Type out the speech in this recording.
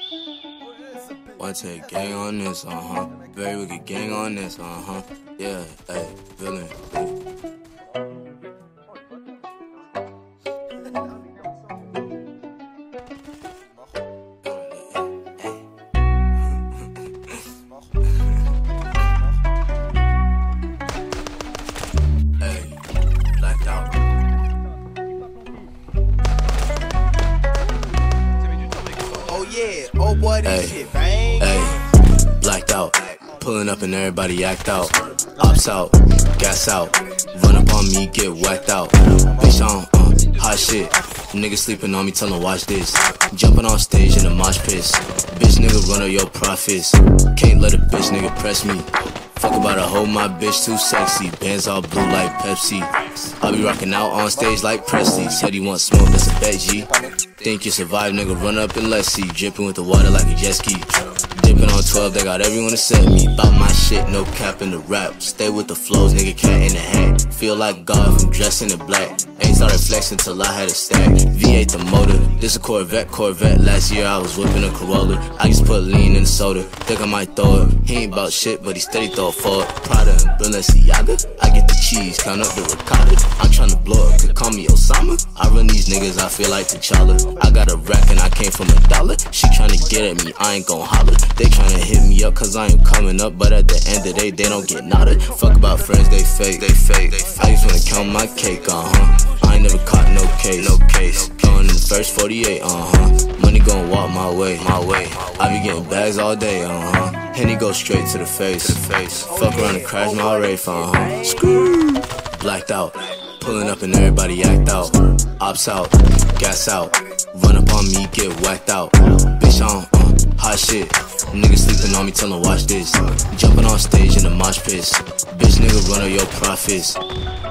Wanna take gang on this, Very wicked gang on this, Yeah, hey, villain. Hey, blacked out. Oh yeah, oh boy, this shit bang. Hey, blacked out. Pulling up and everybody act out. Ops out, gas out. Run up on me, get whacked out. Bitch on, hot shit. Nigga sleeping on me, tell him watch this. Jumping on stage in a mosh pit. Bitch nigga run up your profits. Can't let a bitch nigga press me. Fuck about a hoe, my bitch too sexy. Bands all blue like Pepsi. I be rocking out on stage like Presley. Said he want smoke, that's a bet, G. Think you survive, nigga, run up and let's see. Dripping with the water like a jet ski. Dipping on 12, they got everyone to set me. Bout my shit, no cap in the rap. Stay with the flows, nigga, cat in the hat. Feel like God from dressing in black. Ain't started flexing till I had a stack. V8 the motor, this a Corvette. Last year I was whipping a Corolla. I just put lean in the soda, think I might throw it. He ain't bout shit, but he steady throw it forward. Prada and Balenciaga, I get the cheese, count up the ricotta. I'm tryna blow up, could call me Osama. I run these niggas, I feel like T'Challa. I got a rack and I came from $1. She tryna get at me, I ain't gon' holler. They tryna hit me up cause I ain't coming up, but at the end of the day, they don't get nada. Fuck about friends, they fake. I just wanna count my cake, I ain't never caught no case. Going in the first 48, Money gon' walk my way. I be getting bags all day, Henny go straight to the face. Fuck around and crash my Wraith, Screw. Blacked out. Pulling up and everybody act out. Ops out, gas out. Run up on me, get whacked out. Bitch on, hot shit. Nigga sleeping on me, tell him watch this. Jumping on stage in a mosh pit. Bitch nigga run up your profits.